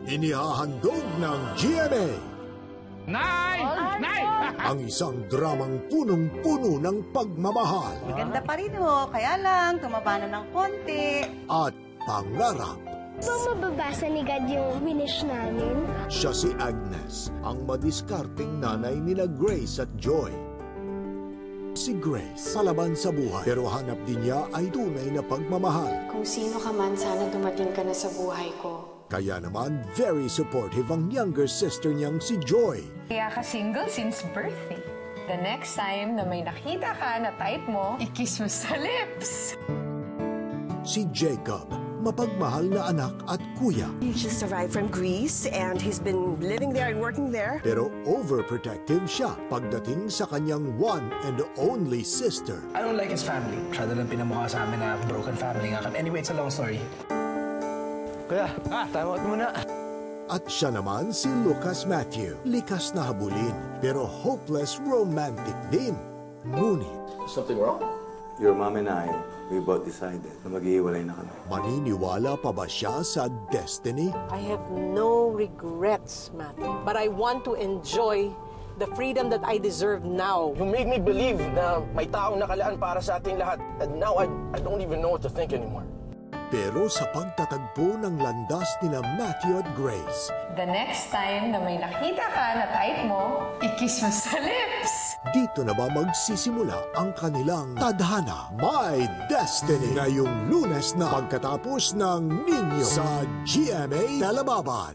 Inihahandog ng GMA Nay! Nay! ang isang dramang punong-puno ng pagmamahal Ganda pa rin ho, kaya lang tumaba na ng konti. at pangarap. Ba mababasa ni God yung winish namin? Siya si Agnes, ang madiskarteng nanay nila Grace at Joy. Si Grace, palaban sa buhay, pero hanap din niya ay tunay na pagmamahal. Kung sino ka man, sana dumating ka na sa buhay ko. Kaya naman, very supportive ang younger sister niyang si Joy. Kaya ka single since birth eh. The next time na may nakita ka na type mo, i-kiss mo sa lips. Si Jacob, mapagmahal na anak at kuya. He just arrived from Greece and he's been living there and working there. Pero overprotective siya pagdating sa kanyang one and only sister. I don't like his family. Masyado lang pinamukha sa amin na broken family nga kami. Anyway, it's a long story. Kuya, time out muna. At siya naman si Lucas Matthew. Likas na habulin, pero hopeless romantic din. Ngunit, Something wrong? Your mom and I, we both decided na mag-iiwalay na kami. maniniwala pa ba siya sa destiny? I have no regrets, Matthew. But I want to enjoy the freedom that I deserve now. You made me believe na may taong nakalaan para sa ating lahat. And now I don't even know what to think anymore. Pero sa pagtatagpo ng landas nina Matthew at Grace, The next time na may nakita ka na type mo, i-kiss mo sa lips. dito na ba magsisimula ang kanilang tadhana, My Destiny? Ngayong Lunes na pagkatapos ng Ninyo sa GMA Telebabad.